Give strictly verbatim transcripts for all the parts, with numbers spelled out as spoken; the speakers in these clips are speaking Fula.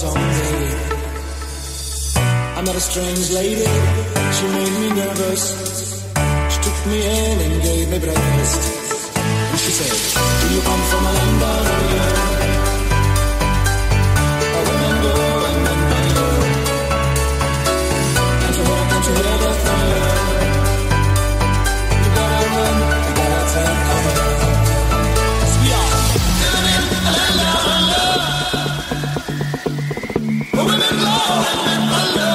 someday. I met a strange lady, she made me nervous. She took me in and gave me breakfast. And she said, do you come from a land down here? Where women go and men come here. Can't you hear, can't you hear the thunder? You gotta run, you gotta take cover. 'Cause we are living in a land down under. Where women go and men wonder.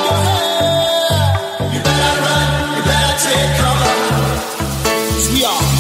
We are